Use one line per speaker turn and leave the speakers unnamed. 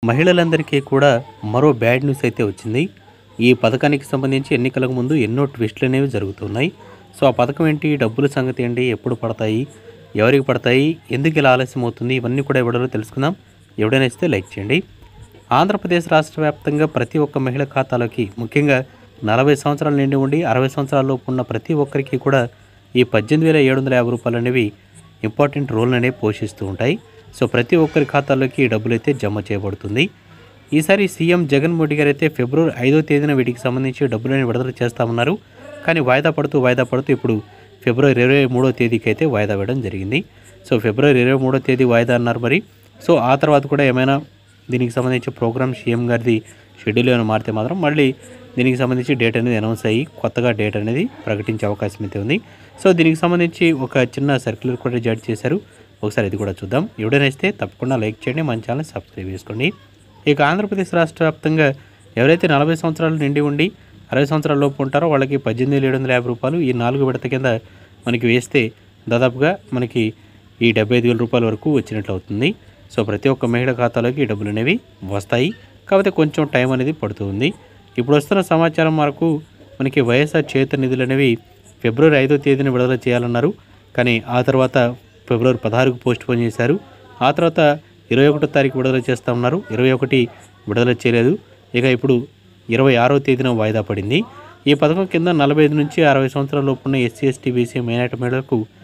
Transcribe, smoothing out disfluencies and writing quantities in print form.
మహిళలందరికీ కూడా మరో బ్యాడ్ న్యూస్ అయితే వచ్చింది. ఈ పథకానికి సంబంధించి ఎన్నికలకు ముందు ఎన్నో ట్విస్టులు అనేవి జరుగుతున్నాయి. సో ఆ పథకం ఏంటి? డబ్బుల సంగతి ఏంటి? ఎప్పుడు పడతాయి? ఎవరికి పడతాయి? ఎందుకు ఇలా ఆలస్యం అవుతుంది? ఇవన్నీ కూడా ఎవడో తెలుసుకుందాం. ఎవడైనా ఇస్తే లైక్ చేయండి. ఆంధ్రప్రదేశ్ రాష్ట్ర వ్యాప్తంగా ప్రతి ఒక్క మహిళ ఖాతాలోకి, ముఖ్యంగా 40 సంవత్సరాలు నిండి ఉండి 60 సంవత్సరాలలోపు ఉన్న ప్రతి ఒక్కరికి కూడా ఈ 18,750 రూపాయలు అనేవి ఇంపార్టెంట్ రోల్ అనేవి పోషిస్తూ ఉంటాయి. సో ప్రతి ఒక్కరి ఖాతాలోకి ఈ డబ్బులైతే జమ చేయబడుతుంది. ఈసారి సీఎం జగన్మోహన్ రెడ్డి గారు అయితే ఫిబ్రవరి 5వ తేదీన వీటికి సంబంధించి డబ్బులని విడుదల చేస్తామన్నారు. కానీ వాయిదా పడుతూ ఇప్పుడు ఫిబ్రవరి 23వ తేదీకి అయితే వాయిదా వేయడం జరిగింది. సో ఫిబ్రవరి 23వ తేదీ వాయిదా అన్నారు మరి. సో ఆ తర్వాత కూడా ఏమైనా దీనికి సంబంధించి ప్రోగ్రామ్ సీఎం గారిది షెడ్యూల్ ఏమైనా మారితే మాత్రం మళ్ళీ దీనికి సంబంధించి డేట్ అనేది అనౌన్స్ అయ్యి కొత్తగా డేట్ అనేది ప్రకటించే అవకాశం అయితే ఉంది. సో దీనికి సంబంధించి ఒక చిన్న సర్క్యులర్ కూడా జారీ చేశారు. ఒకసారి ఇది కూడా చూద్దాం. ఎవడైనా ఇస్తే తప్పకుండా లైక్ చేయండి, మన ఛానల్ సబ్స్క్రైబ్ చేసుకోండి. ఇక ఆంధ్రప్రదేశ్ రాష్ట్ర వ్యాప్తంగా ఎవరైతే 40 సంవత్సరాలు నిండి ఉండి 60 సంవత్సరాల లోపు ఉంటారో వాళ్ళకి 18,750 రూపాయలు ఈ 4 విడత కింద మనకి వేస్తే దాదాపుగా మనకి ఈ 75,000 రూపాయల వరకు వచ్చినట్లు అవుతుంది. సో ప్రతి ఒక్క మహిళ ఖాతాలోకి ఈ డబ్బులు అనేవి వస్తాయి. కాకపోతే కొంచెం టైం అనేది పడుతుంది. ఇప్పుడు వస్తున్న సమాచారం వరకు మనకి వైఎస్ఆర్ చేయూత నిధులు అనేవి ఫిబ్రవరి 5వ తేదీన విడుదల చేయాలన్నారు. కానీ ఆ తర్వాత ఫిబ్రవరి 16కు పోస్ట్పోన్ చేశారు. ఆ తర్వాత 21వ తారీఖు విడుదల చేస్తామన్నారు. 21 విడుదల చేయలేదు. ఇక ఇప్పుడు 26వ తేదీన వాయిదా పడింది. ఈ పథకం కింద 45 నుంచి 60 సంవత్సరాల లోపు ఉన్న ఎస్సీ, ఎస్టీ, బీసీ మైనారిటీ మహిళలకు